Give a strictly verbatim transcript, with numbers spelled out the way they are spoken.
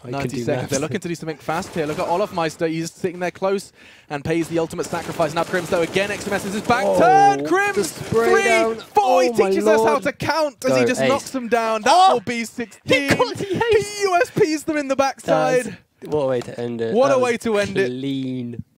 ninety seconds. They're looking to do something fast here. Look at olofmeister. He's sitting there close and pays the ultimate sacrifice. Now Krimz, though, again, X M S is his back oh, turn. Krimz, three, down. four. Oh, he teaches us how to count as Go, he just ace. knocks them down. That Oh, will be sixteen. He, he U S Ps them in the backside. What a way to end it. What that a way to end clean. it. Clean.